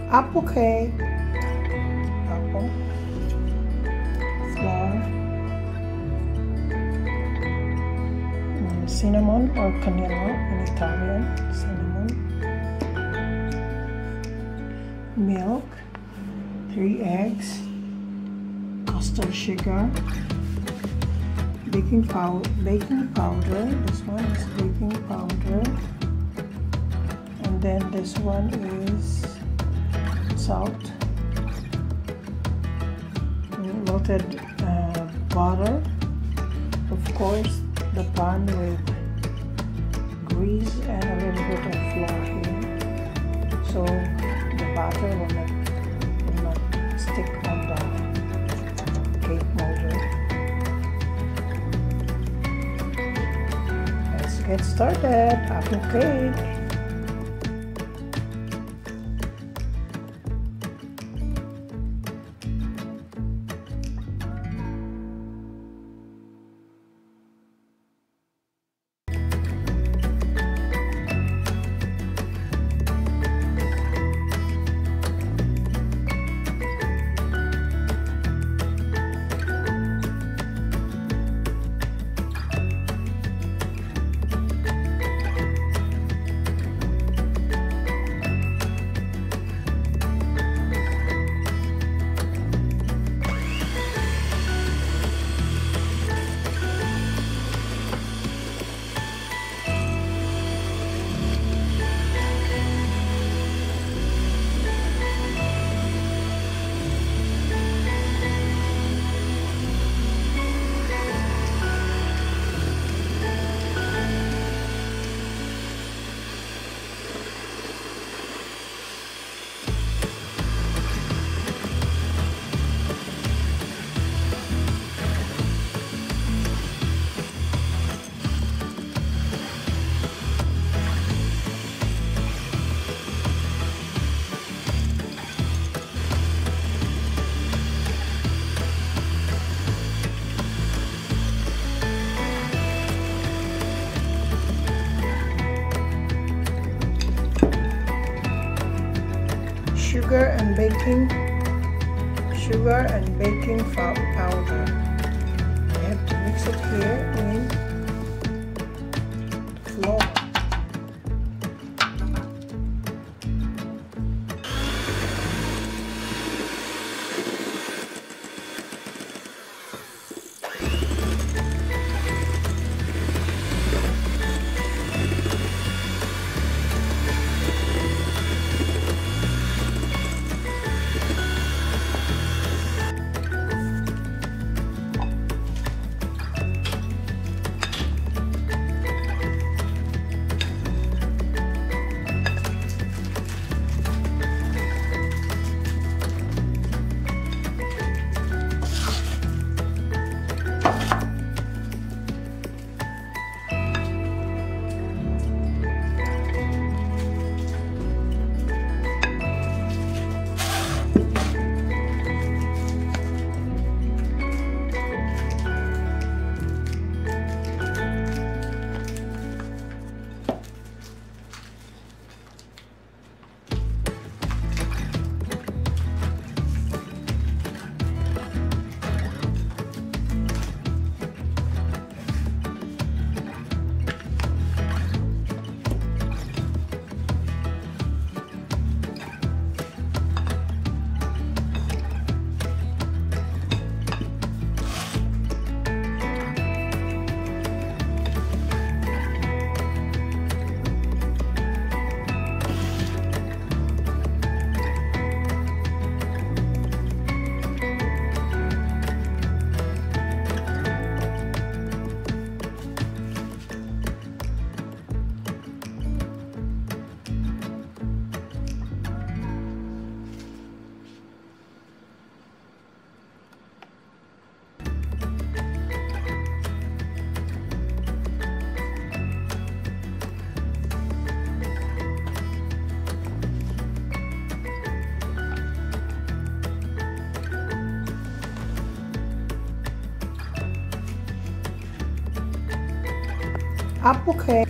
apple cake, apple, flour, cinnamon or canela in Italian, cinnamon, milk, 3 eggs, custard sugar, baking powder, this one is baking powder, and then this one is salt, melted butter, of course the pan with grease and a little bit of flour here, so the butter will not stick on the cake molder. Let's get started. Apple cake. Sugar and baking powder. I have to mix it here in flour. Apple cake.